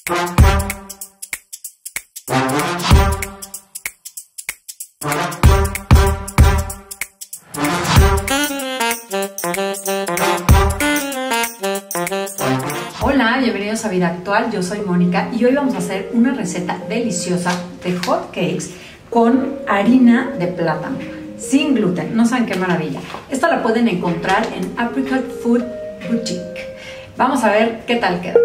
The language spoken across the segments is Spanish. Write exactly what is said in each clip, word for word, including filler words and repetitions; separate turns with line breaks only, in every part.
Hola, bienvenidos a Vida Actual, yo soy Mónica y hoy vamos a hacer una receta deliciosa de hot cakes con harina de plátano, sin gluten. No saben qué maravilla. Esta la pueden encontrar en Apricot Food Boutique. Vamos a ver qué tal queda.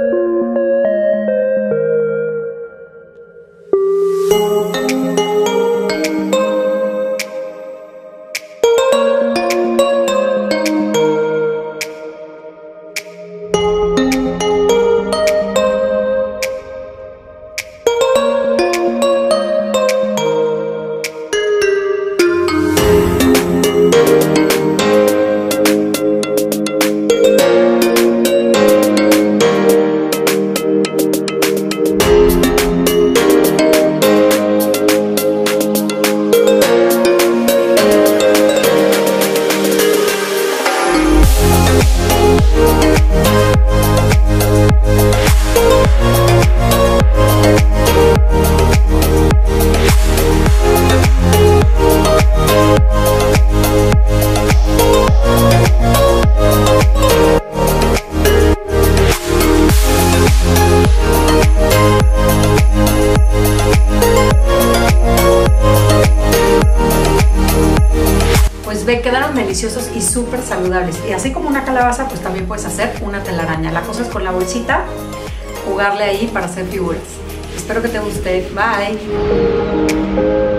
Pues ve, quedaron deliciosos y súper saludables. Y así como una calabaza, pues también puedes hacer una telaraña. La cosa es con la bolsita, jugarle ahí para hacer figuras. Espero que te guste. Bye.